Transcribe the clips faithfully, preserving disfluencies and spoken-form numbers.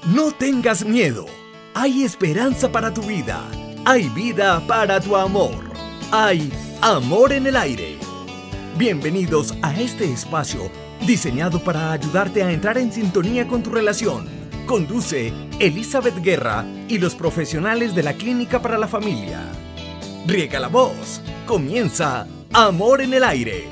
No tengas miedo. Hay esperanza para tu vida. Hay vida para tu amor. Hay amor en el aire. Bienvenidos a este espacio diseñado para ayudarte a entrar en sintonía con tu relación. Conduce Elizabeth Guerra y los profesionales de la Clínica para la Familia. Riega la voz. Comienza Amor en el Aire.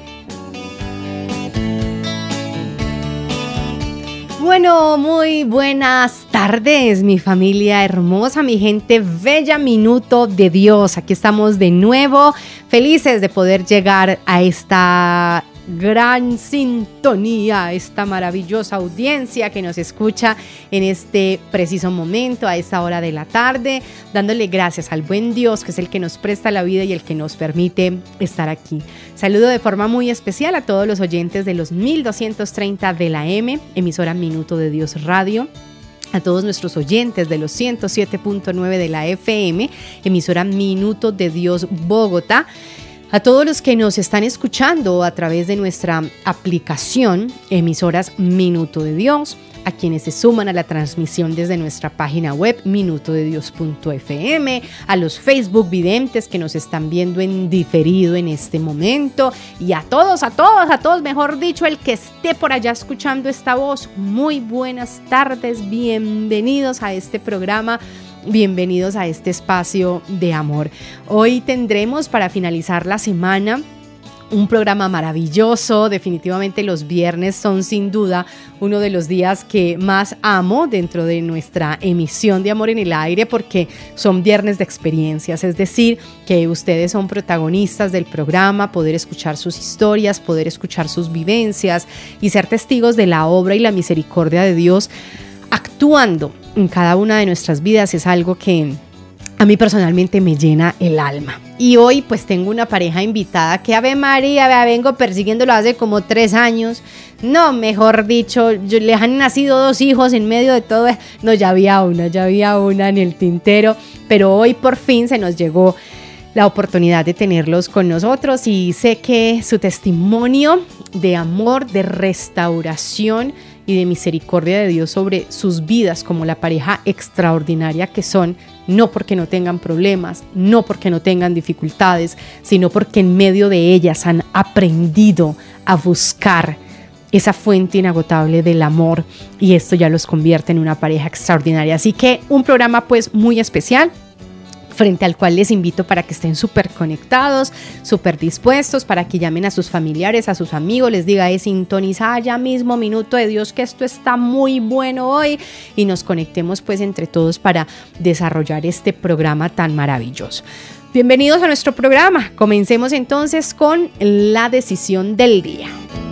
Bueno, muy buenas tardes, mi familia hermosa, mi gente bella, minuto de Dios. Aquí estamos de nuevo, felices de poder llegar a esta gran sintonía, esta maravillosa audiencia que nos escucha en este preciso momento, a esta hora de la tarde, dándole gracias al buen Dios, que es el que nos presta la vida y el que nos permite estar aquí. Saludo de forma muy especial a todos los oyentes de los mil doscientos treinta de la M, emisora Minuto de Dios Radio. A todos nuestros oyentes de los ciento siete punto nueve de la F M, emisora Minuto de Dios Bogotá. A todos los que nos están escuchando a través de nuestra aplicación, emisoras Minuto de Dios, a quienes se suman a la transmisión desde nuestra página web minuto de dios punto f m, a los Facebook videntes que nos están viendo en diferido en este momento, y a todos, a todos, a todos, mejor dicho, el que esté por allá escuchando esta voz, muy buenas tardes, bienvenidos a este programa. Bienvenidos a este espacio de amor. Hoy tendremos para finalizar la semana un programa maravilloso. Definitivamente los viernes son sin duda uno de los días que más amo dentro de nuestra emisión de Amor en el Aire, porque son viernes de experiencias, es decir, que ustedes son protagonistas del programa, poder escuchar sus historias, poder escuchar sus vivencias y ser testigos de la obra y la misericordia de Dios actuando en cada una de nuestras vidas es algo que a mí personalmente me llena el alma. Y hoy pues tengo una pareja invitada que Ave María, vea, vengo persiguiéndolo hace como tres años. No, mejor dicho, yo, le han nacido dos hijos en medio de todo. No, ya había una, ya había una en el tintero, pero hoy por fin se nos llegó la oportunidad de tenerlos con nosotros y sé que su testimonio de amor, de restauración y de misericordia de Dios sobre sus vidas como la pareja extraordinaria que son, no porque no tengan problemas, no porque no tengan dificultades, sino porque en medio de ellas han aprendido a buscar esa fuente inagotable del amor, y esto ya los convierte en una pareja extraordinaria. Así que un programa pues muy especial, frente al cual les invito para que estén súper conectados, súper dispuestos, para que llamen a sus familiares, a sus amigos, les diga, es sintonizar ya mismo Minuto de Dios, que esto está muy bueno hoy, y nos conectemos pues entre todos para desarrollar este programa tan maravilloso. Bienvenidos a nuestro programa. Comencemos entonces con la decisión del día.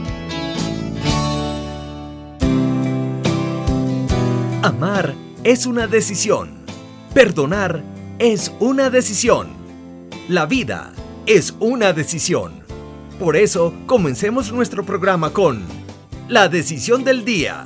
Amar es una decisión. Perdonar es una decisión. La vida es una decisión. Por eso, comencemos nuestro programa con la decisión del día.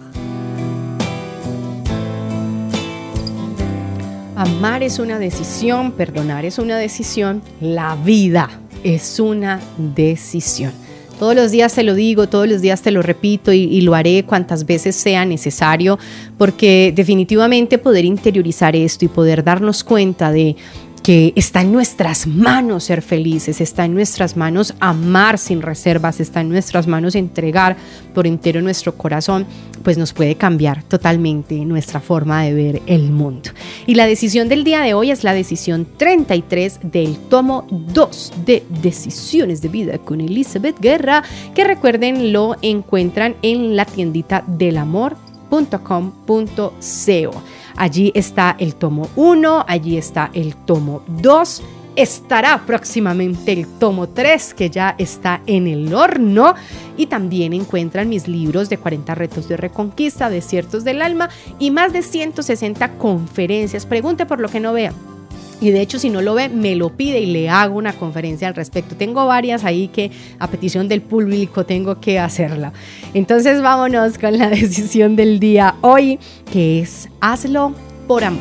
Amar es una decisión, perdonar es una decisión, la vida es una decisión. Todos los días te lo digo, todos los días te lo repito y, y lo haré cuantas veces sea necesario, porque definitivamente poder interiorizar esto y poder darnos cuenta de que está en nuestras manos ser felices, está en nuestras manos amar sin reservas, está en nuestras manos entregar por entero nuestro corazón, pues nos puede cambiar totalmente nuestra forma de ver el mundo. Y la decisión del día de hoy es la decisión treinta y tres del tomo dos de Decisiones de Vida con Elizabeth Guerra, que recuerden lo encuentran en la tiendita del amor punto com punto co. Allí está el tomo uno, allí está el tomo dos, estará próximamente el tomo tres, que ya está en el horno, y también encuentran mis libros de cuarenta retos de reconquista, Desiertos del alma, y más de ciento sesenta conferencias. Pregunte por lo que no vea. Y de hecho, si no lo ve, me lo pide y le hago una conferencia al respecto. Tengo varias ahí que a petición del público tengo que hacerla. Entonces vámonos con la decisión del día hoy, que es hazlo por amor.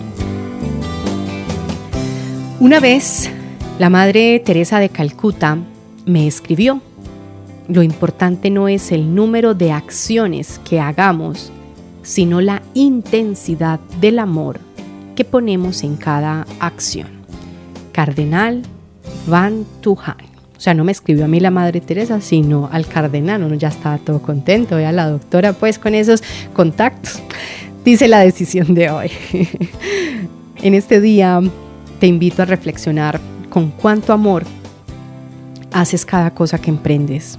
Una vez, la Madre Teresa de Calcuta me escribió: lo importante no es el número de acciones que hagamos, sino la intensidad del amor que ponemos en cada acción. Cardenal Van Tuhan. O sea, no me escribió a mí la Madre Teresa, sino al cardenal. Uno ya estaba todo contento, vea la doctora pues con esos contactos. Dice la decisión de hoy. En este día te invito a reflexionar con cuánto amor haces cada cosa que emprendes.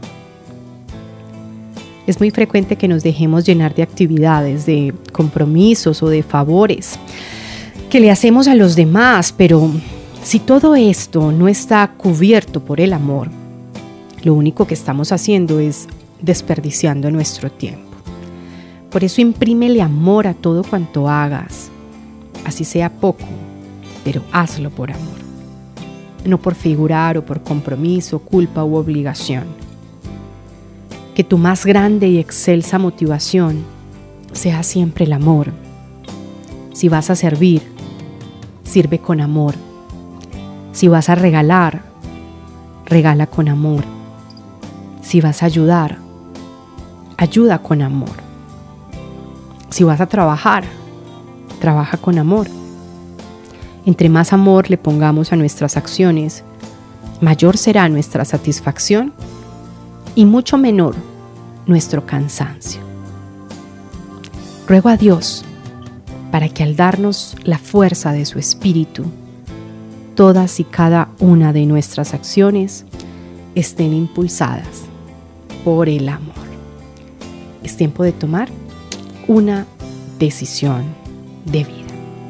Es muy frecuente que nos dejemos llenar de actividades, de compromisos o de favores que le hacemos a los demás, pero si todo esto no está cubierto por el amor, lo único que estamos haciendo es desperdiciando nuestro tiempo. Por eso imprímele amor a todo cuanto hagas, así sea poco, pero hazlo por amor, no por figurar o por compromiso, culpa u obligación. Que tu más grande y excelsa motivación sea siempre el amor. Si vas a servir, sirve con amor. Si vas a regalar, regala con amor. Si vas a ayudar, ayuda con amor. Si vas a trabajar, trabaja con amor. Entre más amor le pongamos a nuestras acciones, mayor será nuestra satisfacción y mucho menor nuestro cansancio. Ruego a Dios para que al darnos la fuerza de su Espíritu, todas y cada una de nuestras acciones estén impulsadas por el amor. Es tiempo de tomar una decisión de vida.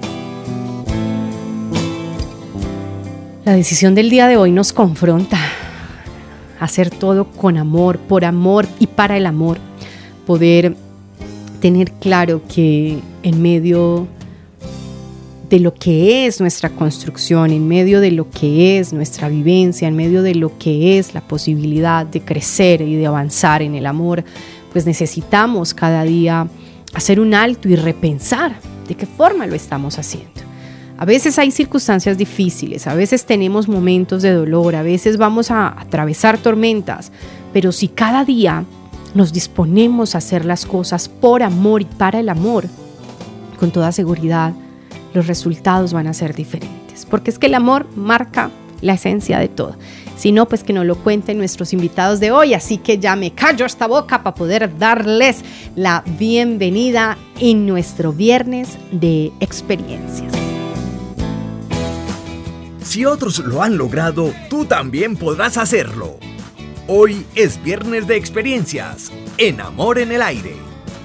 La decisión del día de hoy nos confronta a hacer todo con amor, por amor y para el amor. Poder tener claro que en medio de lo que es nuestra construcción, en medio de lo que es nuestra vivencia, en medio de lo que es la posibilidad de crecer y de avanzar en el amor, pues necesitamos cada día hacer un alto y repensar de qué forma lo estamos haciendo. A veces hay circunstancias difíciles, a veces tenemos momentos de dolor, a veces vamos a atravesar tormentas, pero si cada día nos disponemos a hacer las cosas por amor y para el amor, con toda seguridad los resultados van a ser diferentes, porque es que el amor marca la esencia de todo. Si no, pues que nos lo cuenten nuestros invitados de hoy, así que ya me callo esta boca para poder darles la bienvenida en nuestro viernes de experiencias. Si otros lo han logrado, tú también podrás hacerlo. Hoy es viernes de experiencias en Amor en el Aire.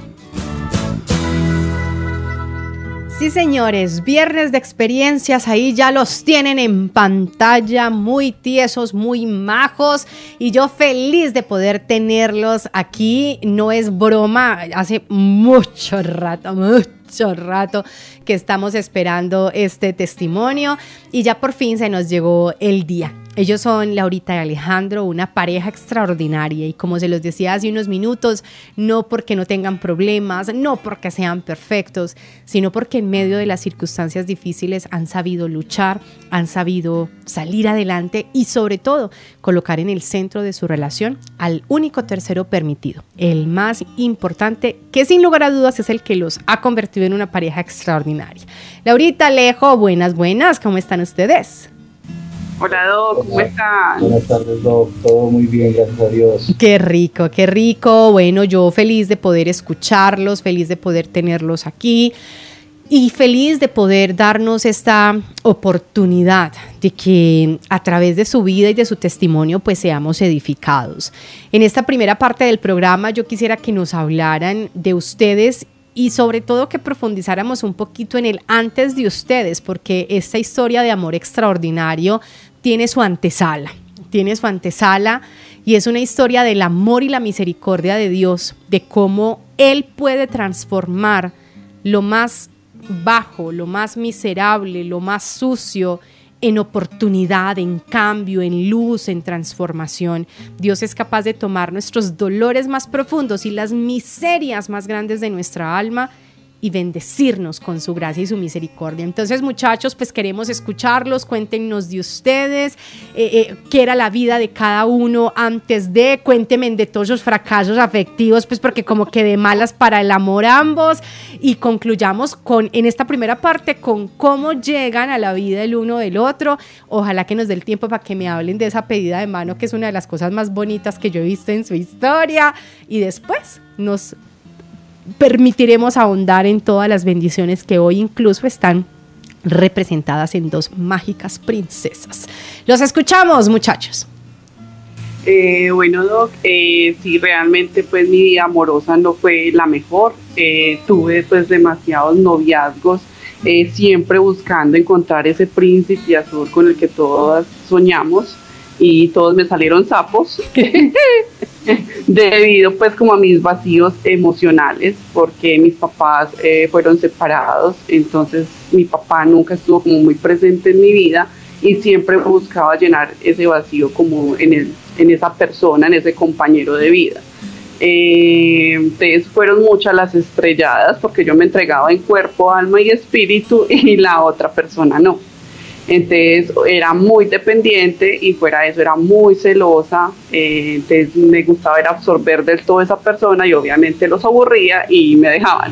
Sí, señores, viernes de experiencias, ahí ya los tienen en pantalla, muy tiesos, muy majos, y yo feliz de poder tenerlos aquí. No es broma, hace mucho rato, mucho rato que estamos esperando este testimonio y ya por fin se nos llegó el día. Ellos son Laurita y Alejandro, una pareja extraordinaria, y como se los decía hace unos minutos, no porque no tengan problemas, no porque sean perfectos, sino porque en medio de las circunstancias difíciles han sabido luchar, han sabido salir adelante y sobre todo colocar en el centro de su relación al único tercero permitido, el más importante, que sin lugar a dudas es el que los ha convertido en una pareja extraordinaria. Laurita, Alejo, buenas, buenas, ¿cómo están ustedes? Hola, Doc, ¿cómo están? Buenas tardes, Doc, todo muy bien, gracias a Dios. Qué rico, qué rico. Bueno, yo feliz de poder escucharlos, feliz de poder tenerlos aquí y feliz de poder darnos esta oportunidad de que a través de su vida y de su testimonio pues seamos edificados. En esta primera parte del programa yo quisiera que nos hablaran de ustedes y sobre todo que profundizáramos un poquito en el antes de ustedes, porque esta historia de amor extraordinario tiene su antesala, tiene su antesala y es una historia del amor y la misericordia de Dios, de cómo Él puede transformar lo más bajo, lo más miserable, lo más sucio en oportunidad, en cambio, en luz, en transformación. Dios es capaz de tomar nuestros dolores más profundos y las miserias más grandes de nuestra alma y bendecirnos con su gracia y su misericordia. Entonces, muchachos, pues queremos escucharlos, cuéntenos de ustedes, eh, eh, qué era la vida de cada uno antes de, cuéntenme de todos los fracasos afectivos, pues porque como que de malas para el amor ambos, y concluyamos con, en esta primera parte, con cómo llegan a la vida el uno del otro. Ojalá que nos dé el tiempo para que me hablen de esa pedida de mano, que es una de las cosas más bonitas que yo he visto en su historia, y después nos permitiremos ahondar en todas las bendiciones que hoy incluso están representadas en dos mágicas princesas. Los escuchamos, muchachos. Eh, bueno, Doc, eh, sí, realmente pues mi vida amorosa no fue la mejor. Eh, tuve pues demasiados noviazgos, eh, siempre buscando encontrar ese príncipe azul con el que todas soñamos, y todos me salieron sapos debido pues como a mis vacíos emocionales, porque mis papás eh, fueron separados. Entonces mi papá nunca estuvo como muy presente en mi vida, y siempre buscaba llenar ese vacío como en, el, en esa persona, en ese compañero de vida. Eh, entonces fueron muchas las estrelladas, porque yo me entregaba en cuerpo, alma y espíritu, y la otra persona no. Entonces era muy dependiente, y fuera de eso era muy celosa. Eh, entonces me gustaba era absorber del todo a esa persona, y obviamente los aburría y me dejaban.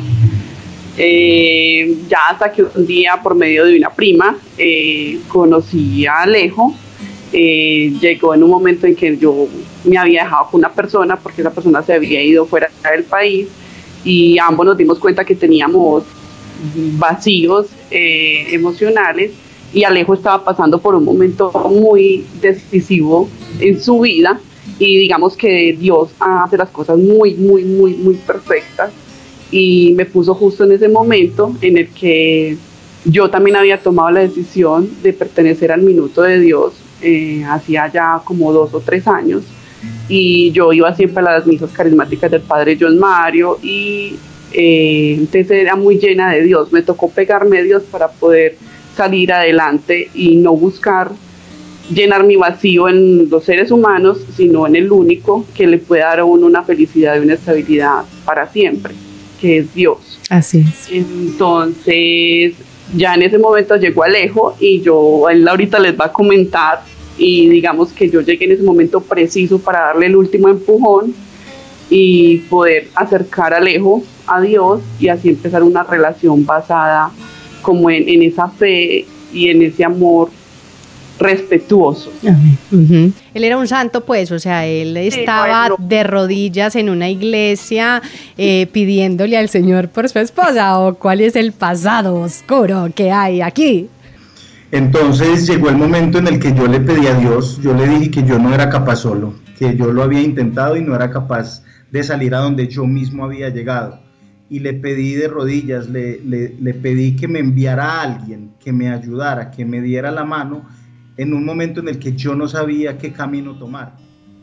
Eh, ya hasta que un día, por medio de una prima, eh, conocí a Alejo. Eh, llegó en un momento en que yo me había dejado con una persona, porque esa persona se había ido fuera del país, y ambos nos dimos cuenta que teníamos vacíos eh, emocionales. Y Alejo estaba pasando por un momento muy decisivo en su vida, y digamos que Dios hace las cosas muy, muy, muy, muy perfectas, y me puso justo en ese momento en el que yo también había tomado la decisión de pertenecer al Minuto de Dios, eh, hacía ya como dos o tres años, y yo iba siempre a las misas carismáticas del Padre John Mario, y eh, entonces era muy llena de Dios. Me tocó pegarme a Dios para poder salir adelante y no buscar llenar mi vacío en los seres humanos, sino en el único que le puede dar a uno una felicidad y una estabilidad para siempre, que es Dios. Así es. Entonces, ya en ese momento llegó Alejo, y yo, él ahorita les va a comentar, y digamos que yo llegué en ese momento preciso para darle el último empujón y poder acercar a Alejo a Dios, y así empezar una relación basada como en, en esa fe y en ese amor respetuoso. Uh-huh. Él era un santo, pues, o sea, él estaba sí, bueno. de rodillas en una iglesia eh, pidiéndole al Señor por su esposa, ¿o cuál es el pasado oscuro que hay aquí? Entonces llegó el momento en el que yo le pedí a Dios, yo le dije que yo no era capaz solo, que yo lo había intentado y no era capaz de salir a donde yo mismo había llegado. Y le pedí de rodillas, le, le, le pedí que me enviara a alguien, que me ayudara, que me diera la mano en un momento en el que yo no sabía qué camino tomar.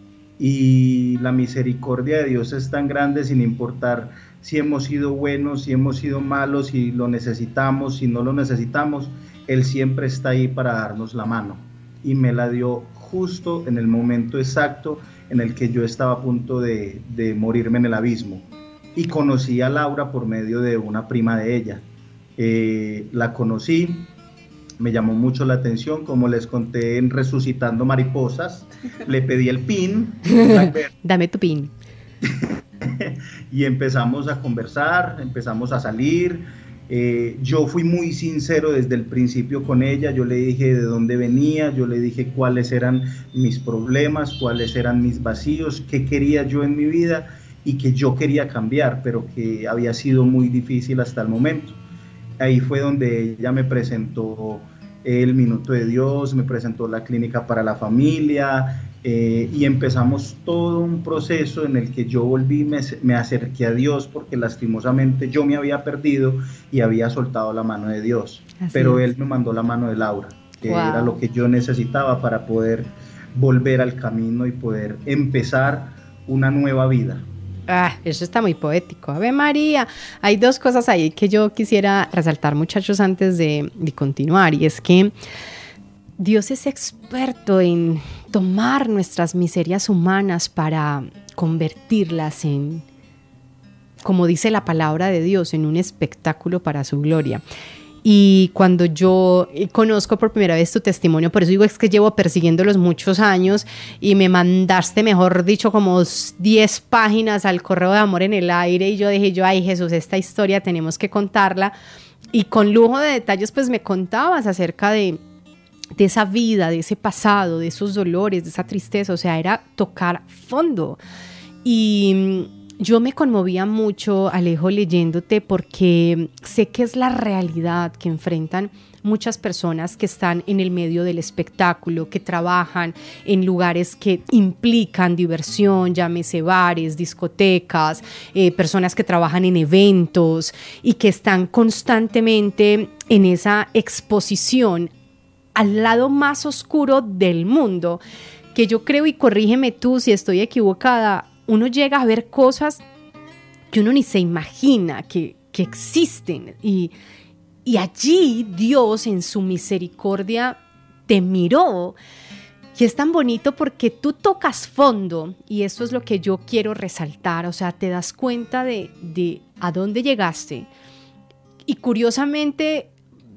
Y la misericordia de Dios es tan grande, sin importar si hemos sido buenos, si hemos sido malos, si lo necesitamos, si no lo necesitamos, Él siempre está ahí para darnos la mano. Y me la dio justo en el momento exacto en el que yo estaba a punto de, de morirme en el abismo. Y conocí a Laura por medio de una prima de ella. Eh, la conocí, me llamó mucho la atención, como les conté en Resucitando Mariposas, le pedí el pin. Dame tu pin. Y empezamos a conversar, empezamos a salir. Eh, yo fui muy sincero desde el principio con ella, yo le dije de dónde venía, yo le dije cuáles eran mis problemas, cuáles eran mis vacíos, qué quería yo en mi vida, y que yo quería cambiar, pero que había sido muy difícil hasta el momento. Ahí fue donde ella me presentó el Minuto de Dios, me presentó la Clínica para la Familia, eh, y empezamos todo un proceso en el que yo volví, me, me acerqué a Dios, porque lastimosamente yo me había perdido y había soltado la mano de Dios. Así pero es. Él me mandó la mano de Laura, que wow. era lo que yo necesitaba para poder volver al camino y poder empezar una nueva vida. Ah, eso está muy poético. Ave María. Hay dos cosas ahí que yo quisiera resaltar, muchachos, antes de, de continuar, y es que Dios es experto en tomar nuestras miserias humanas para convertirlas en como dice la palabra de Dios, en un espectáculo para su gloria. Y cuando yo conozco por primera vez tu testimonio, por eso digo es que llevo persiguiéndolos muchos años y me mandaste, mejor dicho, como diez páginas al correo de Amor en el Aire y yo dije yo, ay Jesús, esta historia tenemos que contarla. Y con lujo de detalles pues me contabas acerca de, de esa vida, de ese pasado, de esos dolores, de esa tristeza, o sea, era tocar fondo. Y yo me conmovía mucho, Alejo, leyéndote porque sé que es la realidad que enfrentan muchas personas que están en el medio del espectáculo, que trabajan en lugares que implican diversión, llámese bares, discotecas, eh, personas que trabajan en eventos y que están constantemente en esa exposición al lado más oscuro del mundo, que yo creo, y corrígeme tú si estoy equivocada, uno llega a ver cosas que uno ni se imagina que, que existen y, y allí Dios en su misericordia te miró y es tan bonito porque tú tocas fondo y esto es lo que yo quiero resaltar, o sea, te das cuenta de, de a dónde llegaste y curiosamente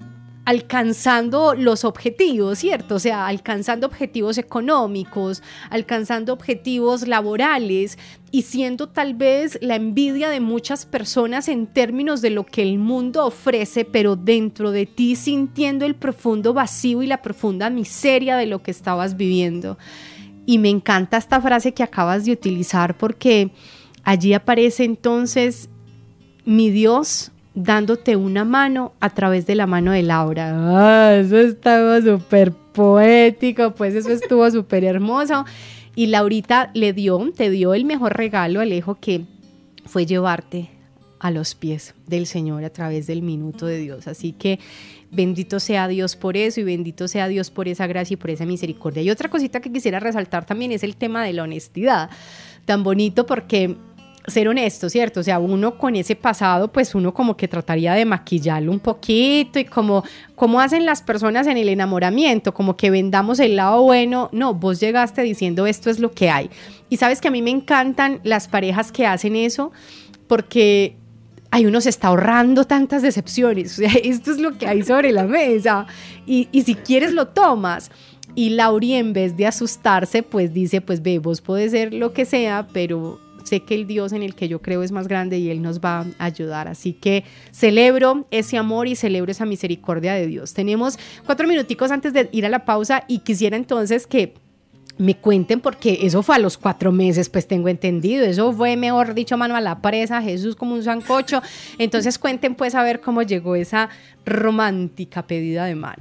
alcanzando los objetivos, ¿cierto? O sea, alcanzando objetivos económicos, alcanzando objetivos laborales y siendo tal vez la envidia de muchas personas en términos de lo que el mundo ofrece, pero dentro de ti sintiendo el profundo vacío y la profunda miseria de lo que estabas viviendo. Y me encanta esta frase que acabas de utilizar porque allí aparece entonces mi Dios dándote una mano a través de la mano de Laura. Ah, eso estaba súper poético, pues eso estuvo súper hermoso. Y Laurita le dio, te dio el mejor regalo, Alejo, que fue llevarte a los pies del Señor a través del minuto de Dios. Así que bendito sea Dios por eso y bendito sea Dios por esa gracia y por esa misericordia. Y otra cosita que quisiera resaltar también es el tema de la honestidad. Tan bonito porque ser honesto, ¿cierto? O sea, uno con ese pasado, pues uno como que trataría de maquillarlo un poquito y como, como hacen las personas en el enamoramiento, como que vendamos el lado bueno. No, vos llegaste diciendo esto es lo que hay. Y sabes que a mí me encantan las parejas que hacen eso porque ay, uno se está ahorrando tantas decepciones. O sea, esto es lo que hay sobre la mesa y, y si quieres lo tomas. Y Lauri en vez de asustarse, pues dice, pues ve, vos podés ser lo que sea, pero sé que el Dios en el que yo creo es más grande y Él nos va a ayudar. Así que celebro ese amor y celebro esa misericordia de Dios. Tenemos cuatro minuticos antes de ir a la pausa y quisiera entonces que me cuenten, porque eso fue a los cuatro meses, pues tengo entendido, eso fue, mejor dicho, mano a la presa, Jesús como un sancocho. Entonces cuenten pues a ver cómo llegó esa romántica pedida de mano.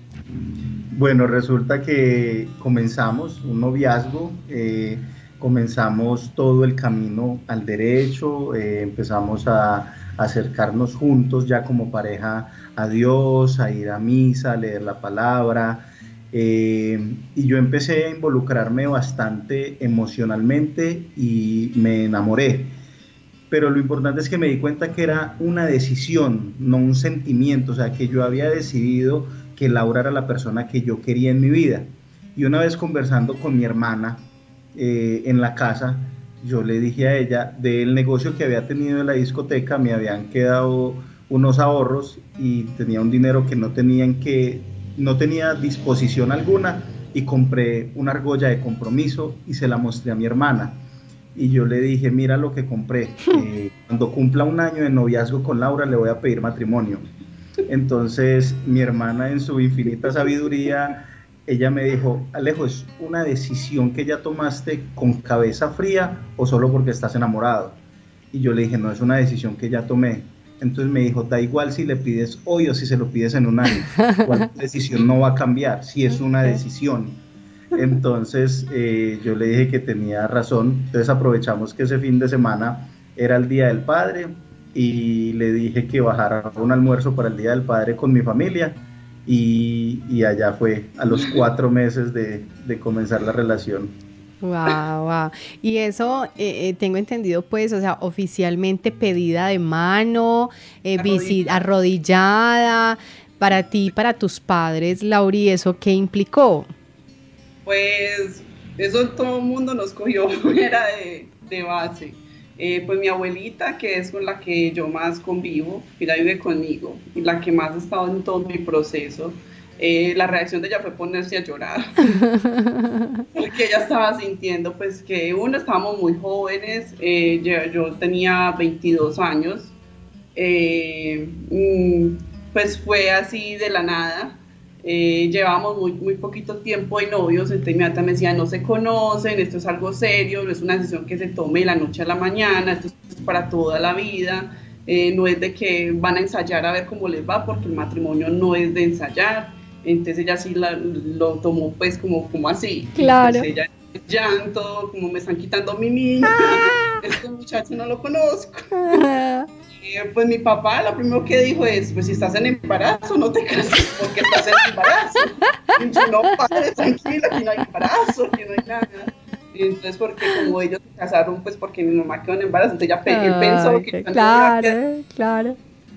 Bueno, resulta que comenzamos un noviazgo, eh, comenzamos todo el camino al derecho, eh, empezamos a, a acercarnos juntos ya como pareja a Dios, a ir a misa, a leer la palabra, eh, y yo empecé a involucrarme bastante emocionalmente y me enamoré. Pero lo importante es que me di cuenta que era una decisión, no un sentimiento, o sea, que yo había decidido que Laura era la persona que yo quería en mi vida. Y una vez conversando con mi hermana, Eh, en la casa, yo le dije a ella del negocio que había tenido en la discoteca, me habían quedado unos ahorros y tenía un dinero que no tenían que no tenía disposición alguna y compré una argolla de compromiso y se la mostré a mi hermana y yo le dije, mira lo que compré, eh, cuando cumpla un año de noviazgo con Laura le voy a pedir matrimonio. Entonces mi hermana en su infinita sabiduría, ella me dijo, Alejo, ¿es una decisión que ya tomaste con cabeza fría o solo porque estás enamorado? Y yo le dije, no, es una decisión que ya tomé. Entonces me dijo, da igual si le pides hoy o si se lo pides en un año, la decisión no va a cambiar, si es una decisión. Entonces eh, yo le dije que tenía razón, entonces aprovechamos que ese fin de semana era el Día del Padre y le dije que bajara un almuerzo para el Día del Padre con mi familia. Y, y allá fue a los cuatro meses de, de comenzar la relación. Wow, wow. Y eso eh, eh, tengo entendido, pues, o sea, oficialmente pedida de mano, eh, arrodillada. arrodillada, para ti, para tus padres, Lauri, ¿eso qué implicó? Pues eso todo el mundo nos cogió, era de, de base. Eh, pues mi abuelita, que es con la que yo más convivo, ella vive conmigo, y la que más ha estado en todo mi proceso. Eh, la reacción de ella fue ponerse a llorar, porque ella estaba sintiendo pues que uno, estábamos muy jóvenes, eh, yo, yo tenía veintidós años, eh, pues fue así de la nada. Eh, llevamos muy, muy poquito tiempo de novios, entonces inmediatamente me decía, no se conocen, esto es algo serio, no es una decisión que se tome de la noche a la mañana, esto es para toda la vida, eh, no es de que van a ensayar a ver cómo les va, porque el matrimonio no es de ensayar. Entonces ella sí la, lo tomó pues como, como así, claro. Entonces ella llanto, como me están quitando a mi niño, ah. Este muchacho no lo conozco. Ah. Eh, pues mi papá lo primero que dijo es, pues si estás en embarazo no te cases porque estás en embarazo. Y yo, no, padre, tranquila, aquí no hay embarazo, aquí no hay nada. Y entonces porque como ellos se casaron, pues porque mi mamá quedó en embarazo, entonces ella pe- él pensó que claro, iba claro.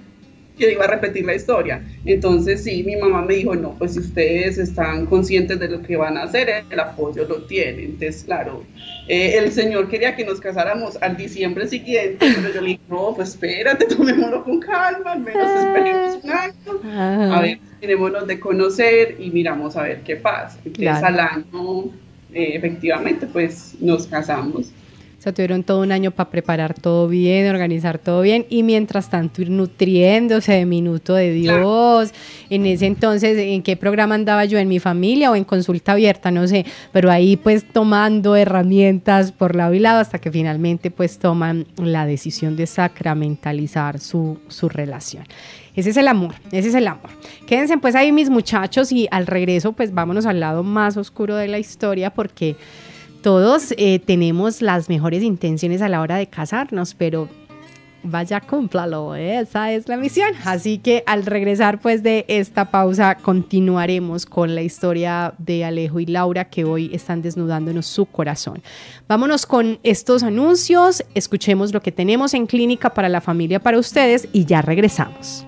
que iba a repetir la historia. Entonces sí, mi mamá me dijo, no, pues si ustedes están conscientes de lo que van a hacer, el apoyo lo tienen. Entonces, claro, eh, el señor quería que nos casáramos al diciembre siguiente, pero yo le dije, no, pues espérate, tomémoslo con calma, al menos esperemos un año, a ver, tenémonos de conocer y miramos a ver qué pasa. Entonces claro. Al año, eh, efectivamente, pues nos casamos. O sea, tuvieron todo un año para preparar todo bien, organizar todo bien y mientras tanto ir nutriéndose de Minuto de Dios. En ese entonces, ¿en qué programa andaba yo? ¿En Mi Familia o en Consulta Abierta? No sé, pero ahí pues tomando herramientas por lado y lado hasta que finalmente pues toman la decisión de sacramentalizar su, su relación. Ese es el amor, ese es el amor. Quédense pues ahí mis muchachos y al regreso pues vámonos al lado más oscuro de la historia porque todos eh, tenemos las mejores intenciones a la hora de casarnos, pero vaya, cúmplalo, ¿eh? Esa es la misión. Así que al regresar pues de esta pausa continuaremos con la historia de Alejo y Laura que hoy están desnudándonos su corazón. Vámonos con estos anuncios, escuchemos lo que tenemos en Clínica para la Familia para ustedes y ya regresamos.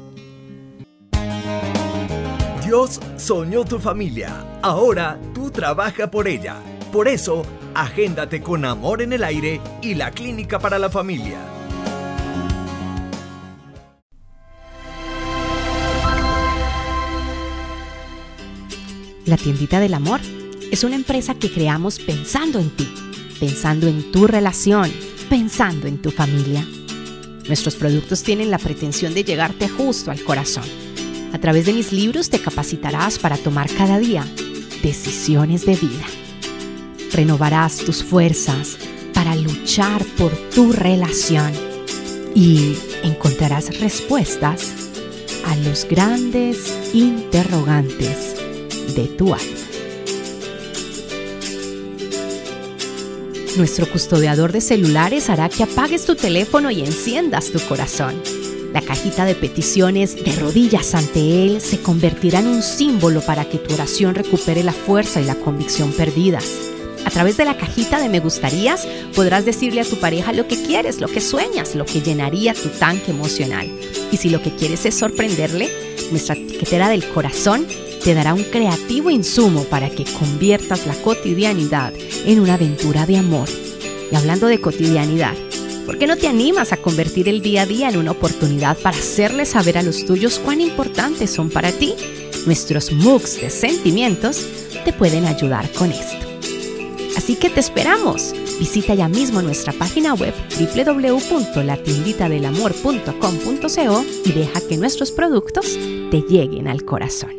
Dios soñó tu familia, ahora tú trabaja por ella. Por eso, agéndate con Amor en el Aire y la Clínica para la Familia. La Tiendita del Amor es una empresa que creamos pensando en ti, pensando en tu relación, pensando en tu familia. Nuestros productos tienen la pretensión de llegarte justo al corazón. A través de mis libros te capacitarás para tomar cada día decisiones de vida. Renovarás tus fuerzas para luchar por tu relación y encontrarás respuestas a los grandes interrogantes de tu alma. Nuestro custodiador de celulares hará que apagues tu teléfono y enciendas tu corazón. La cajita de peticiones de rodillas ante él se convertirá en un símbolo para que tu oración recupere la fuerza y la convicción perdidas. A través de la cajita de me gustarías podrás decirle a tu pareja lo que quieres, lo que sueñas, lo que llenaría tu tanque emocional. Y si lo que quieres es sorprenderle, nuestra tiquetera del corazón te dará un creativo insumo para que conviertas la cotidianidad en una aventura de amor. Y hablando de cotidianidad, ¿por qué no te animas a convertir el día a día en una oportunidad para hacerle saber a los tuyos cuán importantes son para ti? Nuestros mugs de sentimientos te pueden ayudar con esto. Así que te esperamos. Visita ya mismo nuestra página web doble u doble u doble u punto la tiendita del amor punto com punto co y deja que nuestros productos te lleguen al corazón.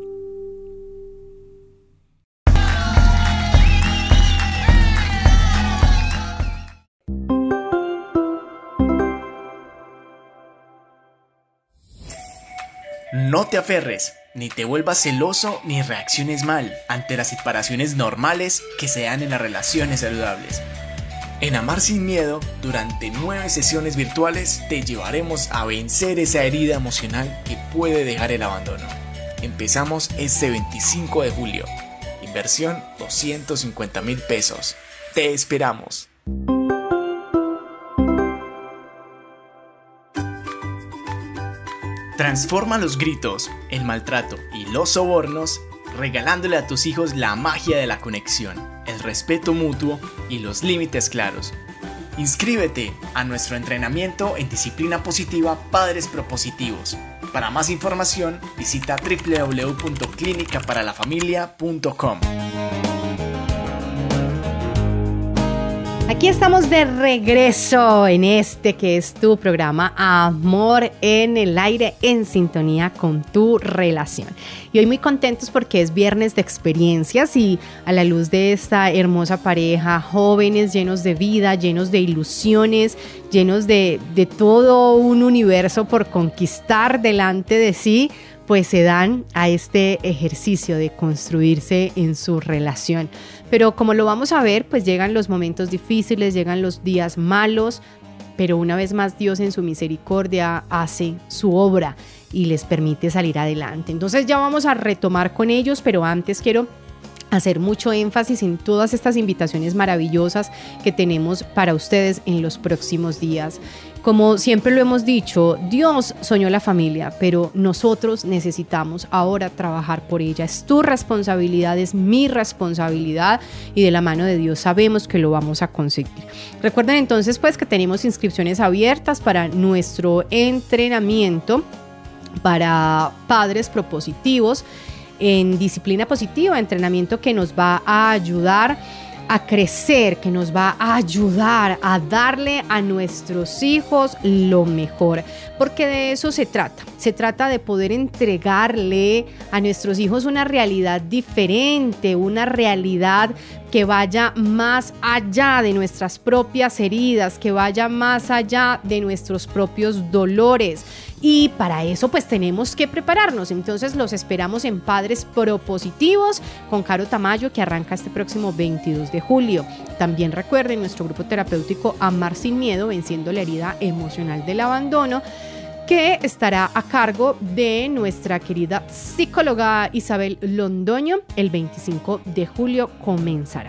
No te aferres, ni te vuelvas celoso ni reacciones mal ante las separaciones normales que se dan en las relaciones saludables. En Amar Sin Miedo, durante nueve sesiones virtuales, te llevaremos a vencer esa herida emocional que puede dejar el abandono. Empezamos este veinticinco de julio. Inversión doscientos cincuenta mil pesos. Te esperamos. Transforma los gritos, el maltrato y los sobornos regalándole a tus hijos la magia de la conexión, el respeto mutuo y los límites claros. Inscríbete a nuestro entrenamiento en disciplina positiva Padres Propositivos. Para más información, visita doble u doble u doble u punto clínica para la familia punto com. Aquí estamos de regreso en este que es tu programa Amor en el Aire, en sintonía con tu relación. Y hoy muy contentos porque es viernes de experiencias y a la luz de esta hermosa pareja, jóvenes llenos de vida, llenos de ilusiones, llenos de, de todo un universo por conquistar delante de sí, pues se dan a este ejercicio de construirse en su relación. Pero como lo vamos a ver, pues llegan los momentos difíciles, llegan los días malos, pero una vez más Dios en su misericordia hace su obra y les permite salir adelante. Entonces ya vamos a retomar con ellos, pero antes quiero hacer mucho énfasis en todas estas invitaciones maravillosas que tenemos para ustedes en los próximos días. Como siempre lo hemos dicho, Dios soñó la familia, pero nosotros necesitamos ahora trabajar por ella. Es tu responsabilidad, es mi responsabilidad y de la mano de Dios sabemos que lo vamos a conseguir. Recuerden entonces pues que tenemos inscripciones abiertas para nuestro entrenamiento para padres propositivos en disciplina positiva, entrenamiento que nos va a ayudar a crecer, que nos va a ayudar a darle a nuestros hijos lo mejor, porque de eso se trata. Se trata de poder entregarle a nuestros hijos una realidad diferente, una realidad que vaya más allá de nuestras propias heridas, que vaya más allá de nuestros propios dolores. Y para eso pues tenemos que prepararnos. Entonces los esperamos en Padres Propositivos con Caro Tamayo, que arranca este próximo veintidós de julio. También recuerden nuestro grupo terapéutico Amar sin Miedo, venciendo la herida emocional del abandono, que estará a cargo de nuestra querida psicóloga Isabel Londoño. El veinticinco de julio comenzará.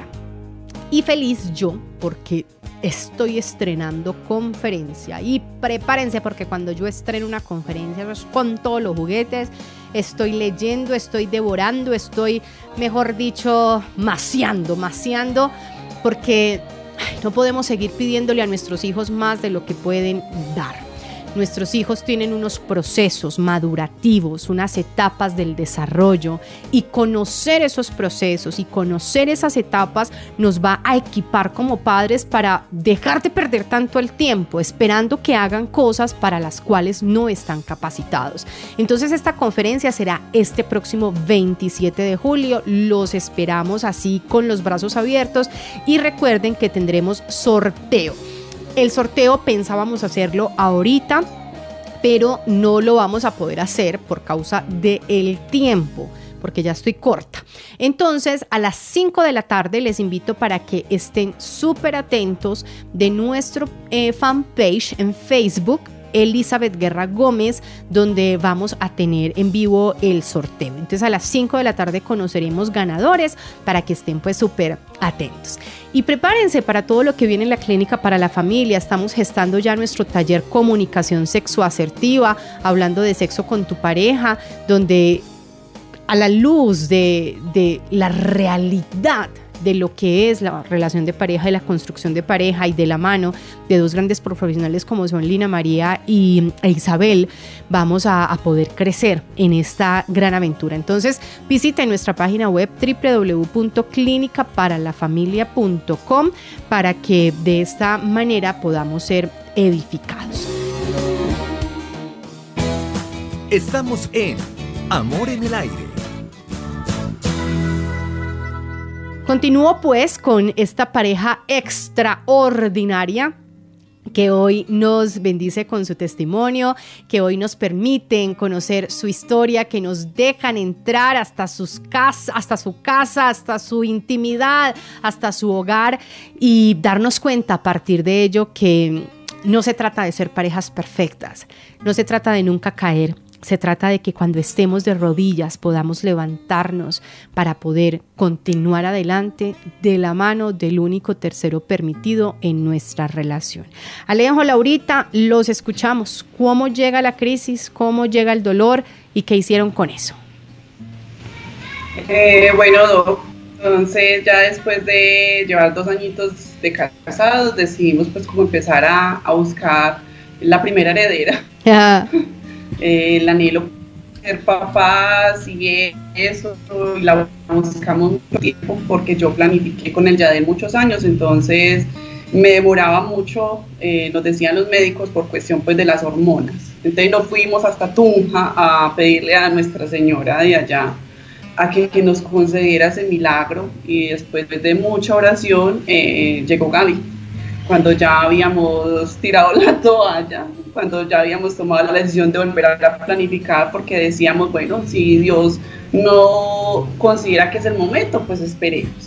Y feliz yo porque estoy estrenando conferencia y prepárense porque cuando yo estreno una conferencia es con todos los juguetes, estoy leyendo, estoy devorando, estoy, mejor dicho, maciando, maciando porque ay, no podemos seguir pidiéndole a nuestros hijos más de lo que pueden dar. Nuestros hijos tienen unos procesos madurativos, unas etapas del desarrollo y conocer esos procesos y conocer esas etapas nos va a equipar como padres para dejar de perder tanto el tiempo esperando que hagan cosas para las cuales no están capacitados. Entonces esta conferencia será este próximo veintisiete de julio. Los esperamos así con los brazos abiertos y recuerden que tendremos sorteo. El sorteo pensábamos hacerlo ahorita, pero no lo vamos a poder hacer por causa del tiempo, porque ya estoy corta. Entonces, a las cinco de la tarde les invito para que estén súper atentos de nuestro eh, fanpage en Facebook, Elizabeth Guerra Gómez, donde vamos a tener en vivo el sorteo. Entonces a las cinco de la tarde conoceremos ganadores para que estén pues súper atentos. Y prepárense para todo lo que viene en la Clínica para la Familia. Estamos gestando ya nuestro taller Comunicación Sexoasertiva, hablando de sexo con tu pareja, donde a la luz de, de la realidad de lo que es la relación de pareja y la construcción de pareja y de la mano de dos grandes profesionales como son Lina María y e Isabel, vamos a, a poder crecer en esta gran aventura. Entonces visiten nuestra página web doble u doble u doble u punto clínica para la familia punto com para que de esta manera podamos ser edificados. Estamos en Amor en el Aire. Continúo pues con esta pareja extraordinaria que hoy nos bendice con su testimonio, que hoy nos permiten conocer su historia, que nos dejan entrar hasta sus casas, hasta su casa, hasta su intimidad, hasta su hogar y darnos cuenta a partir de ello que no se trata de ser parejas perfectas, no se trata de nunca caer. Se trata de que cuando estemos de rodillas podamos levantarnos para poder continuar adelante de la mano del único tercero permitido en nuestra relación. Alejo, Laurita, los escuchamos. ¿Cómo llega la crisis? ¿Cómo llega el dolor? ¿Y qué hicieron con eso? Eh, bueno, Entonces ya después de llevar dos añitos de casados decidimos pues como empezar a, a buscar la primera heredera. Yeah. Eh, el anhelo de ser papás y eso, y la buscamos mucho tiempo porque yo planifiqué con el Yadel muchos años, entonces me demoraba mucho, eh, nos decían los médicos, por cuestión pues de las hormonas. Entonces nos fuimos hasta Tunja a pedirle a Nuestra Señora de allá a que, que nos concediera ese milagro, y después de mucha oración eh, llegó Gaby. Cuando ya habíamos tirado la toalla, cuando ya habíamos tomado la decisión de volver a planificar, porque decíamos, bueno, si Dios no considera que es el momento, pues esperemos.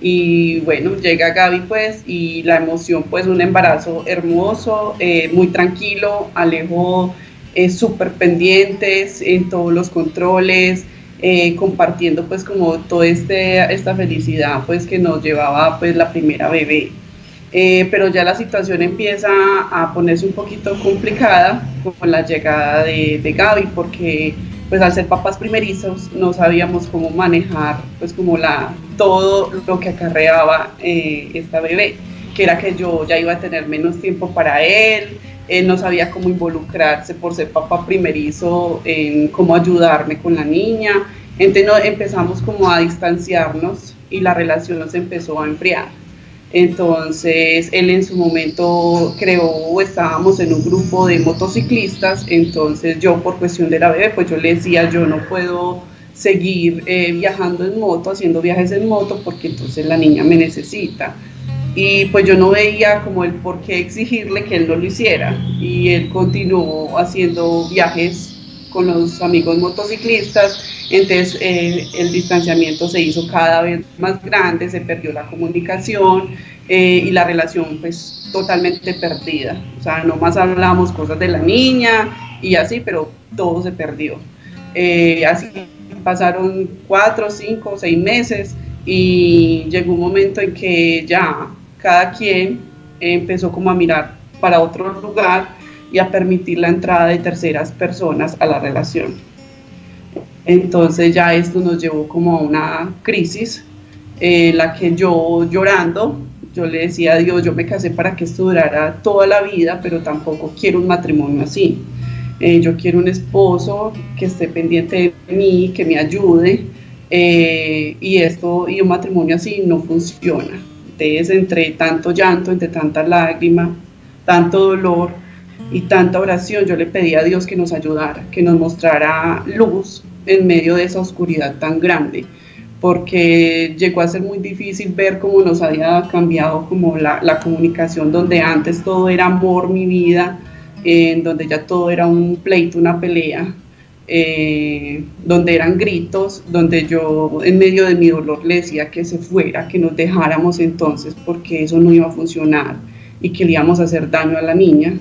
Y bueno, llega Gaby pues, y la emoción pues, un embarazo hermoso, eh, muy tranquilo, Alejo eh, súper pendientes en todos los controles, eh, compartiendo pues como toda este, esta felicidad pues que nos llevaba pues la primera bebé. Eh, pero ya la situación empieza a ponerse un poquito complicada con la llegada de, de Gaby, porque pues al ser papás primerizos no sabíamos cómo manejar pues como la, todo lo que acarreaba eh, esta bebé, que era que yo ya iba a tener menos tiempo para él, él no sabía cómo involucrarse por ser papá primerizo en cómo ayudarme con la niña, entonces no, empezamos como a distanciarnos y la relación se empezó a enfriar. Entonces él en su momento creó, estábamos en un grupo de motociclistas, entonces yo por cuestión de la bebé, pues yo le decía, yo no puedo seguir eh, viajando en moto, haciendo viajes en moto, porque entonces la niña me necesita. Y pues yo no veía como el por qué exigirle que él no lo hiciera, y él continuó haciendo viajes con los amigos motociclistas, entonces eh, el distanciamiento se hizo cada vez más grande, se perdió la comunicación eh, y la relación pues totalmente perdida, o sea, no más hablábamos cosas de la niña y así, pero todo se perdió. Eh, así pasaron cuatro, cinco, seis meses y llegó un momento en que ya cada quien empezó como a mirar para otro lugar y a permitir la entrada de terceras personas a la relación. Entonces ya esto nos llevó como a una crisis en la que yo llorando, yo le decía a Dios, yo me casé para que esto durara toda la vida, pero tampoco quiero un matrimonio así. Eh, yo quiero un esposo que esté pendiente de mí, que me ayude, eh, y esto y un matrimonio así no funciona. Entonces entre tanto llanto, entre tanta lágrima, tanto dolor y tanta oración, yo le pedí a Dios que nos ayudara, que nos mostrara luz en medio de esa oscuridad tan grande, porque llegó a ser muy difícil ver cómo nos había cambiado como la, la comunicación, donde antes todo era amor, mi vida, en eh, donde ya todo era un pleito, una pelea, eh, donde eran gritos, donde yo en medio de mi dolor le decía que se fuera, que nos dejáramos entonces, porque eso no iba a funcionar y que le íbamos a hacer daño a la niña.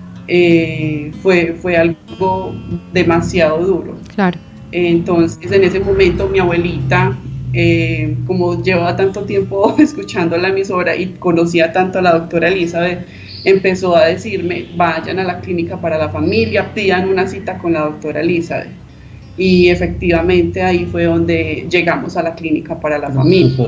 Eh, fue, fue algo demasiado duro. Claro. Entonces en ese momento mi abuelita, eh, como llevaba tanto tiempo escuchando la emisora y conocía tanto a la doctora Elizabeth, empezó a decirme, vayan a la clínica para la familia, pidan una cita con la doctora Elizabeth. Y efectivamente ahí fue donde llegamos a la clínica para la familia.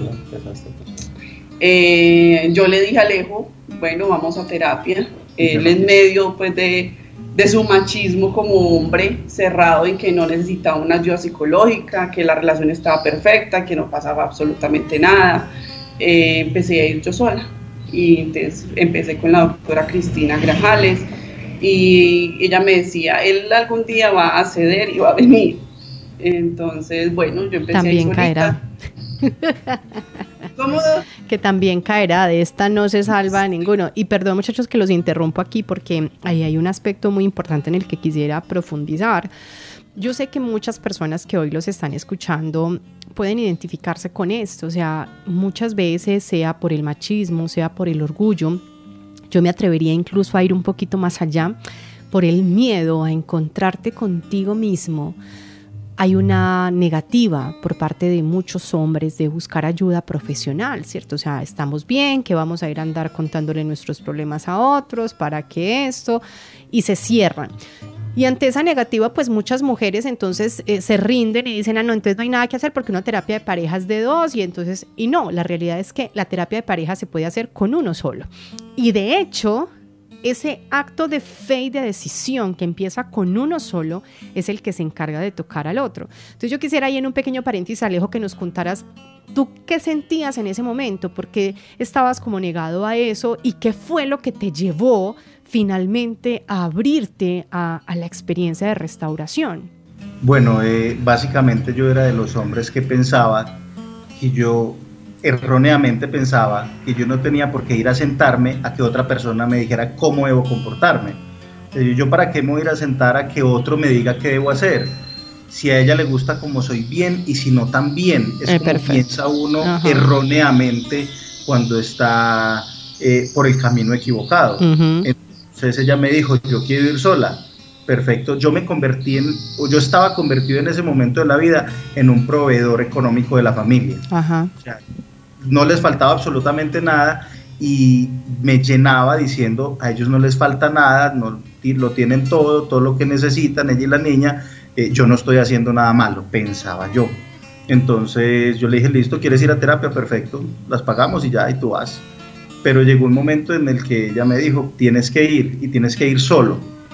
Eh, yo le dije a Alejo, bueno, vamos a terapia. Él en medio pues de, de su machismo como hombre cerrado en que no necesitaba una ayuda psicológica, que la relación estaba perfecta, que no pasaba absolutamente nada, eh, empecé a ir yo sola y entonces empecé con la doctora Cristina Grajales y ella me decía, él algún día va a ceder y va a venir. Entonces bueno, yo empecé también a ir solita. Caerá. ¿Cómo? Que también caerá, de esta no se salva ninguno. Y perdón muchachos que los interrumpo aquí porque ahí hay un aspecto muy importante en el que quisiera profundizar. Yo sé que muchas personas que hoy los están escuchando pueden identificarse con esto, o sea, muchas veces sea por el machismo, sea por el orgullo, yo me atrevería incluso a ir un poquito más allá, por el miedo a encontrarte contigo mismo. Hay una negativa por parte de muchos hombres de buscar ayuda profesional, ¿cierto? O sea, estamos bien, que vamos a ir a andar contándole nuestros problemas a otros, ¿para qué esto? Y se cierran. Y ante esa negativa, pues muchas mujeres entonces eh, se rinden y dicen, ah, no, entonces no hay nada que hacer porque una terapia de pareja es de dos y entonces, y no, la realidad es que la terapia de pareja se puede hacer con uno solo. Y de hecho, ese acto de fe y de decisión que empieza con uno solo es el que se encarga de tocar al otro. Entonces yo quisiera ahí en un pequeño paréntesis, Alejo, que nos contaras tú qué sentías en ese momento, por qué estabas como negado a eso y qué fue lo que te llevó finalmente a abrirte a, a la experiencia de restauración. Bueno, eh, básicamente yo era de los hombres que pensaba que yo erróneamente pensaba que yo no tenía por qué ir a sentarme a que otra persona me dijera cómo debo comportarme. Yo para qué me voy a ir a sentar a que otro me diga qué debo hacer, si a ella le gusta como soy bien y si no también. Es eh, como perfecto. Piensa uno Ajá. erróneamente cuando está eh, por el camino equivocado. Uh-huh. Entonces ella me dijo, yo quiero ir sola. Perfecto, yo me convertí en, o yo estaba convertido en ese momento de la vida en un proveedor económico de la familia. Ajá. O sea, no les faltaba absolutamente nada y me llenaba diciendo, a ellos no les falta nada, no, lo tienen todo, todo lo que necesitan, ella y la niña, eh, yo no estoy haciendo nada malo, pensaba yo. Entonces yo le dije, listo, ¿quieres ir a terapia? Perfecto, las pagamos y ya, y tú vas. Pero llegó un momento en el que ella me dijo, tienes que ir, y tienes que ir solo.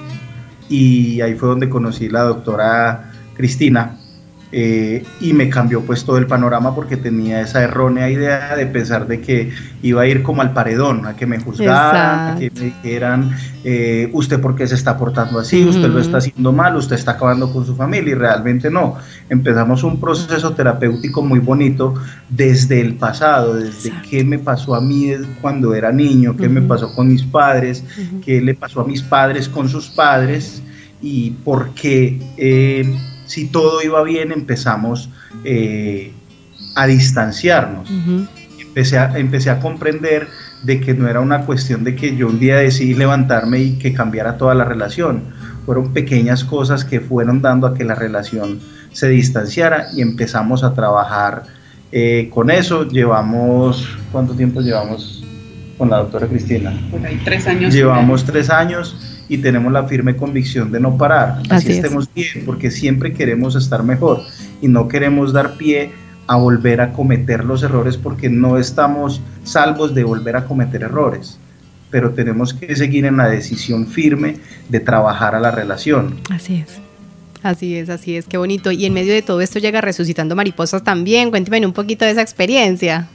Y ahí fue donde conocí a la doctora Cristina, eh, y me cambió pues todo el panorama porque tenía esa errónea idea de pensar de que iba a ir como al paredón, a que me juzgaran, Exacto. a que me dijeran eh, usted por qué se está portando así, uh-huh. usted lo está haciendo mal, usted está acabando con su familia, y realmente no. Empezamos un proceso terapéutico muy bonito desde el pasado, desde Exacto. qué me pasó a mí cuando era niño, qué uh-huh. me pasó con mis padres, uh-huh. qué le pasó a mis padres con sus padres, y por qué eh, si todo iba bien empezamos eh, a distanciarnos. Uh-huh. Empecé a, empecé a comprender de que no era una cuestión de que yo un día decidí levantarme y que cambiara toda la relación. Fueron pequeñas cosas que fueron dando a que la relación se distanciara y empezamos a trabajar eh, con eso. Llevamos, ¿cuánto tiempo llevamos con la doctora Cristina? Por ahí tres años. Llevamos tres años y tenemos la firme convicción de no parar, así, así estemos bien, porque siempre queremos estar mejor y no queremos dar pie a volver a cometer los errores, porque no estamos salvos de volver a cometer errores, pero tenemos que seguir en la decisión firme de trabajar a la relación. Así es. Así es, así es, qué bonito. Y en medio de todo esto llega Resucitando Mariposas también. Cuénteme un poquito de esa experiencia.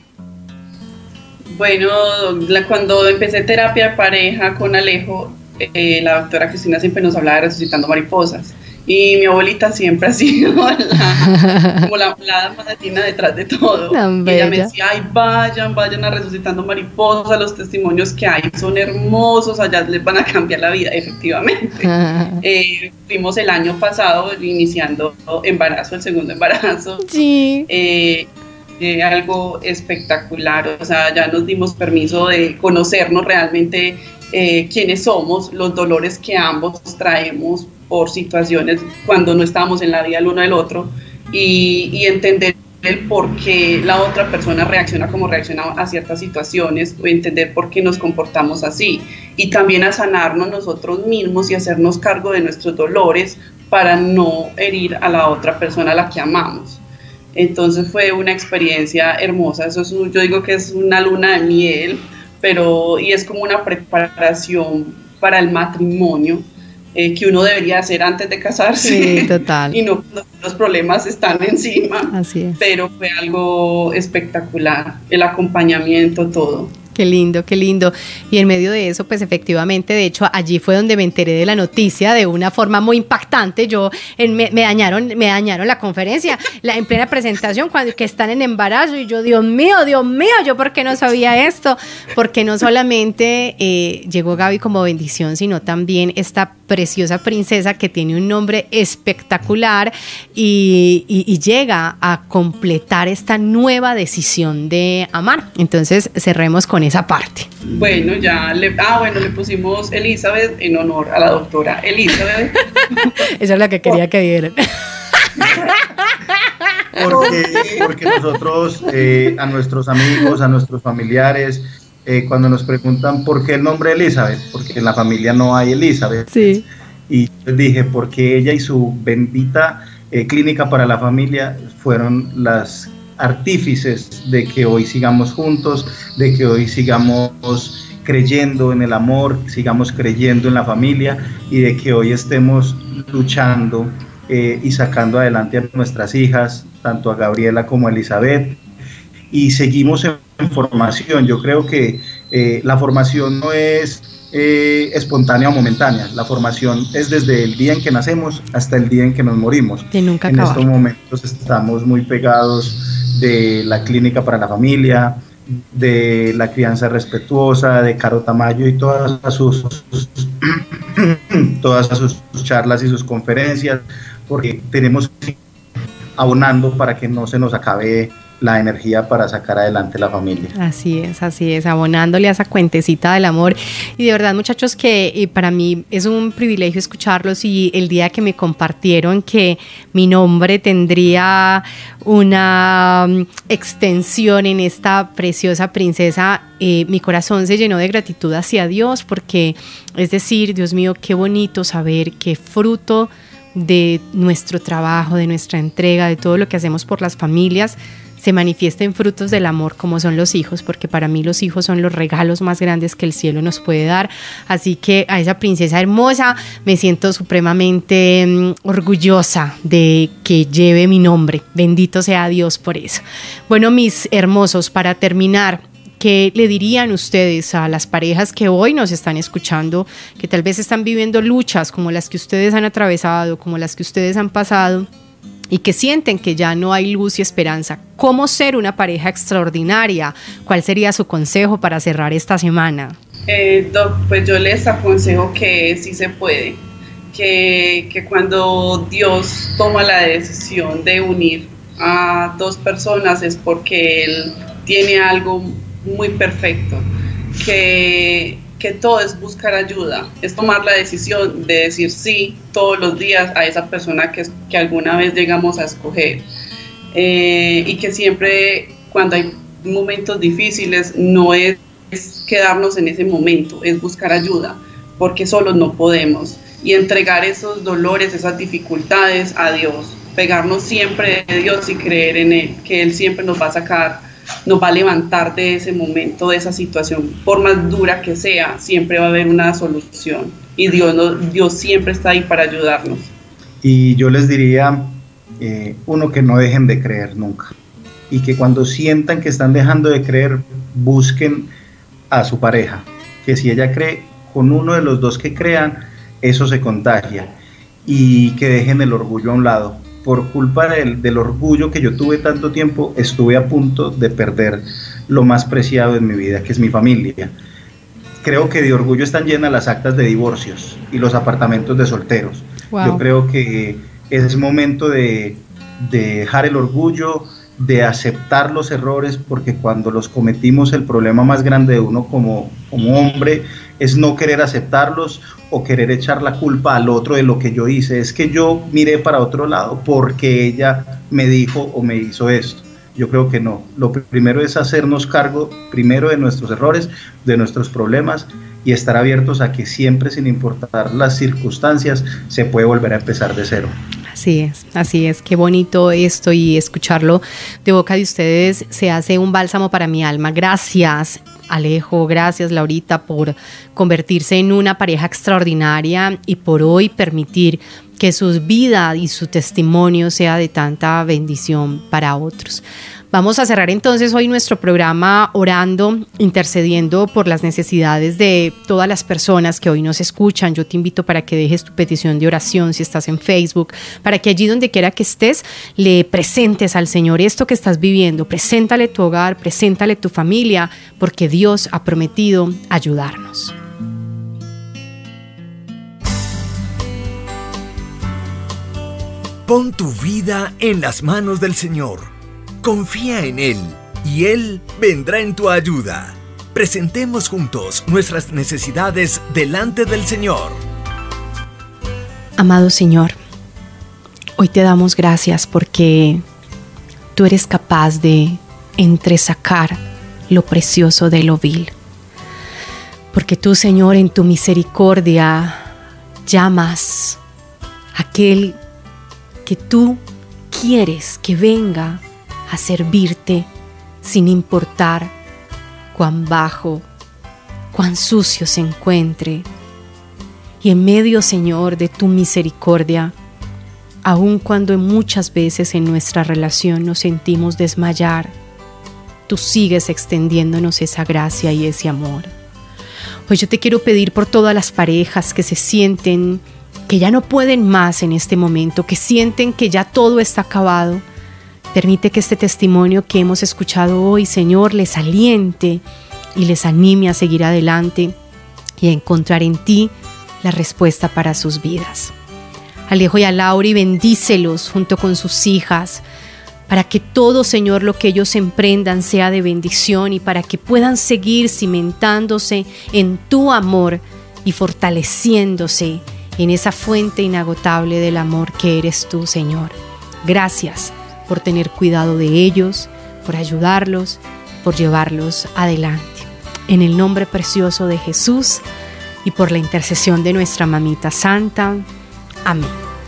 Bueno, la, cuando empecé terapia de pareja con Alejo, eh, la doctora Cristina siempre nos hablaba de Resucitando Mariposas. Y mi abuelita siempre ha sido la, como la, la dama latina detrás de todo. Y ella me decía, ay, vayan, vayan a Resucitando Mariposas, los testimonios que hay son hermosos, allá les van a cambiar la vida, efectivamente. eh, fuimos el año pasado iniciando embarazo, el segundo embarazo. Sí. Eh, eh, algo espectacular, o sea, ya nos dimos permiso de conocernos realmente eh, quiénes somos, los dolores que ambos traemos por situaciones cuando no estábamos en la vida el uno del otro, y, y entender el por qué la otra persona reacciona como reacciona a ciertas situaciones, o entender por qué nos comportamos así, y también a sanarnos nosotros mismos y hacernos cargo de nuestros dolores para no herir a la otra persona a la que amamos. Entonces fue una experiencia hermosa. Eso es, yo digo que es una luna de miel, pero y es como una preparación para el matrimonio, Eh, que uno debería hacer antes de casarse. Sí, total. Y no cuando los problemas están encima. Así es. Pero fue algo espectacular, el acompañamiento, todo. Qué lindo, qué lindo. Y en medio de eso, pues efectivamente, de hecho, allí fue donde me enteré de la noticia de una forma muy impactante. Yo, en, me, me dañaron me dañaron la conferencia, la, en plena presentación, cuando que están en embarazo, y yo, Dios mío, Dios mío, yo por qué no sabía esto, porque no solamente eh, llegó Gaby como bendición, sino también esta preciosa princesa que tiene un nombre espectacular y, y, y llega a completar esta nueva decisión de amar. Entonces cerremos con esa parte. Bueno, ya le, ah, bueno, le pusimos Elizabeth en honor a la doctora Elizabeth. Eso es lo que quería que vieran. Porque, porque nosotros, eh, a nuestros amigos, a nuestros familiares, eh, cuando nos preguntan por qué el nombre Elizabeth, porque en la familia no hay Elizabeth, sí. Y les dije, porque ella y su bendita eh, clínica para la familia fueron las artífices de que hoy sigamos juntos, de que hoy sigamos creyendo en el amor, sigamos creyendo en la familia y de que hoy estemos luchando eh, y sacando adelante a nuestras hijas, tanto a Gabriela como a Elizabeth, y seguimos en, en formación. Yo creo que eh, la formación no es eh, espontánea o momentánea, la formación es desde el día en que nacemos hasta el día en que nos morimos. De nunca en acabar. estos momentos estamos muy pegados de la clínica para la familia, de la crianza respetuosa, de Caro Tamayo y todas sus, sus todas sus charlas y sus conferencias, porque tenemos que ir abonando para que no se nos acabe la energía para sacar adelante la familia. Así es, así es, abonándole a esa cuentecita del amor. Y de verdad, muchachos, que eh, para mí es un privilegio escucharlos, y el día que me compartieron que mi nombre tendría una um, extensión en esta preciosa princesa, eh, mi corazón se llenó de gratitud hacia Dios, porque es decir, Dios mío, qué bonito saber que fruto de nuestro trabajo, de nuestra entrega, de todo lo que hacemos por las familias, se manifiesten frutos del amor como son los hijos, porque para mí los hijos son los regalos más grandes que el cielo nos puede dar. Así que a esa princesa hermosa me siento supremamente um, orgullosa de que lleve mi nombre. Bendito sea Dios por eso. Bueno, mis hermosos, para terminar, ¿qué le dirían ustedes a las parejas que hoy nos están escuchando, que tal vez están viviendo luchas como las que ustedes han atravesado, como las que ustedes han pasado, y que sienten que ya no hay luz y esperanza? ¿Cómo ser una pareja extraordinaria? ¿Cuál sería su consejo para cerrar esta semana? Eh, doc, pues yo les aconsejo que sí se puede, que, que cuando Dios toma la decisión de unir a dos personas es porque Él tiene algo muy perfecto, que, que todo es buscar ayuda, es tomar la decisión de decir sí todos los días a esa persona que, que alguna vez llegamos a escoger, eh, y que siempre cuando hay momentos difíciles no es, es quedarnos en ese momento, es buscar ayuda, porque solos no podemos, y entregar esos dolores, esas dificultades a Dios, pegarnos siempre de Dios y creer en Él, que Él siempre nos va a sacar, nos va a levantar de ese momento, de esa situación, por más dura que sea, siempre va a haber una solución, y Dios, no, Dios siempre está ahí para ayudarnos. Y yo les diría, eh, uno, que no dejen de creer nunca, y que cuando sientan que están dejando de creer, busquen a su pareja, que si ella cree, con uno de los dos que crean, eso se contagia, y que dejen el orgullo a un lado. Por culpa del, del orgullo que yo tuve tanto tiempo, estuve a punto de perder lo más preciado en mi vida, que es mi familia. Creo que de orgullo están llenas las actas de divorcios y los apartamentos de solteros. Wow. Yo creo que es momento de, de dejar el orgullo, de aceptar los errores, porque cuando los cometimos, el problema más grande de uno como, como hombre es no querer aceptarlos o querer echar la culpa al otro de lo que yo hice. Es que yo miré para otro lado porque ella me dijo o me hizo esto. Yo creo que no. Lo primero es hacernos cargo primero de nuestros errores, de nuestros problemas, y estar abiertos a que siempre, sin importar las circunstancias, se puede volver a empezar de cero. Así es, así es, qué bonito esto, y escucharlo de boca de ustedes se hace un bálsamo para mi alma. Gracias, Alejo, gracias, Laurita, por convertirse en una pareja extraordinaria y por hoy permitir que su vida y su testimonio sea de tanta bendición para otros. Vamos a cerrar entonces hoy nuestro programa orando, intercediendo por las necesidades de todas las personas que hoy nos escuchan. Yo te invito para que dejes tu petición de oración si estás en Facebook, para que allí donde quiera que estés le presentes al Señor esto que estás viviendo. Preséntale tu hogar, preséntale tu familia, porque Dios ha prometido ayudarnos. Pon tu vida en las manos del Señor. Confía en Él y Él vendrá en tu ayuda. Presentemos juntos nuestras necesidades delante del Señor. Amado Señor, hoy te damos gracias porque tú eres capaz de entresacar lo precioso de lo vil. Porque tú, Señor, en tu misericordia llamas a aquel que tú quieres que venga a servirte sin importar cuán bajo, cuán sucio se encuentre. Y en medio, Señor, de tu misericordia, aun cuando muchas veces en nuestra relación nos sentimos desmayar, tú sigues extendiéndonos esa gracia y ese amor. Hoy yo te quiero pedir por todas las parejas que se sienten que ya no pueden más en este momento, que sienten que ya todo está acabado. Permite que este testimonio que hemos escuchado hoy, Señor, les aliente y les anime a seguir adelante y a encontrar en ti la respuesta para sus vidas. Alejo y a Lauri, bendícelos junto con sus hijas, para que todo, Señor, lo que ellos emprendan sea de bendición y para que puedan seguir cimentándose en tu amor y fortaleciéndose en esa fuente inagotable del amor que eres tú, Señor. Gracias por tener cuidado de ellos, por ayudarlos, por llevarlos adelante. En el nombre precioso de Jesús y por la intercesión de nuestra Mamita Santa. Amén.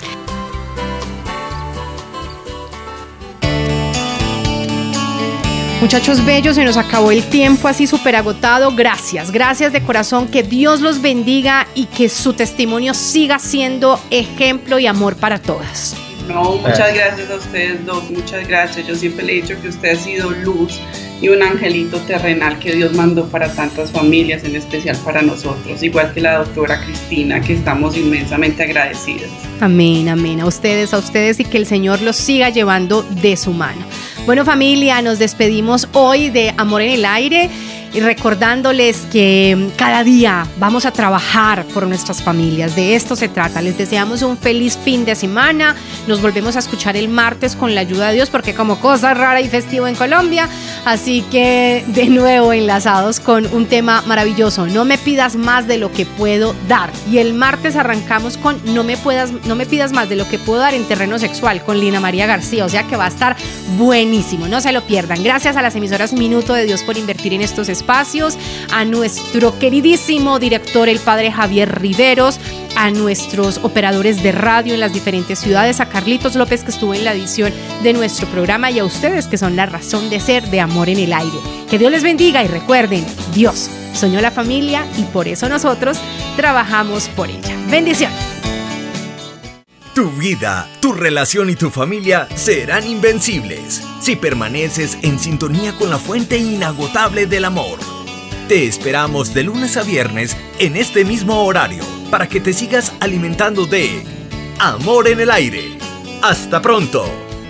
Muchachos bellos, se nos acabó el tiempo así súper agotado. Gracias, gracias de corazón. Que Dios los bendiga y que su testimonio siga siendo ejemplo y amor para todas. No, muchas gracias a ustedes dos, muchas gracias. Yo siempre le he dicho que usted ha sido luz y un angelito terrenal que Dios mandó para tantas familias, en especial para nosotros, igual que la doctora Cristina, que estamos inmensamente agradecidas. Amén, amén. A ustedes, a ustedes y que el Señor los siga llevando de su mano. Bueno, familia, nos despedimos hoy de Amor en el Aire y recordándoles que cada día vamos a trabajar por nuestras familias. De esto se trata. Les deseamos un feliz fin de semana. Nos volvemos a escuchar el martes con la ayuda de Dios, porque como cosa rara y festivo en Colombia. Así que de nuevo enlazados con un tema maravilloso. No me pidas más de lo que puedo dar. Y el martes arrancamos con no me, puedas, no me pidas más de lo que puedo dar en terreno sexual con Lina María García. O sea que va a estar buenísimo. No se lo pierdan. Gracias a las emisoras Minuto de Dios por invertir en estos espacios. espacios, a nuestro queridísimo director, el padre Javier Riveros, a nuestros operadores de radio en las diferentes ciudades, a Carlitos López, que estuvo en la edición de nuestro programa, y a ustedes, que son la razón de ser de Amor en el Aire. Que Dios les bendiga y recuerden, Dios soñó la familia y por eso nosotros trabajamos por ella. Bendiciones. Tu vida, tu relación y tu familia serán invencibles si permaneces en sintonía con la fuente inagotable del amor. Te esperamos de lunes a viernes en este mismo horario para que te sigas alimentando de Amor en el Aire. ¡Hasta pronto!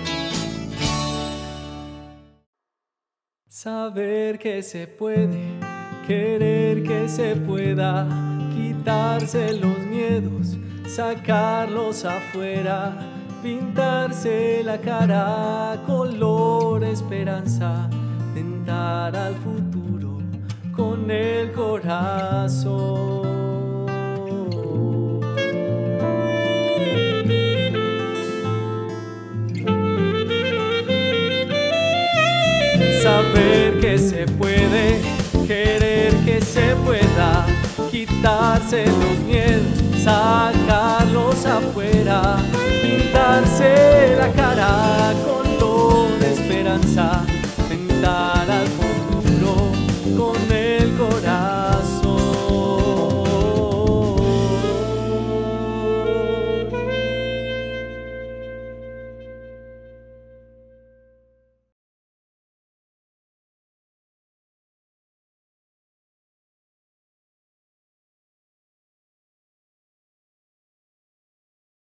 Saber que se puede, querer que se pueda, quitarse los miedos, sacarlos afuera, pintarse la cara color esperanza, tentar al futuro con el corazón. Saber que se puede, querer que se pueda, quitarse los miedos, sacarlos afuera, pintarse la cara color esperanza,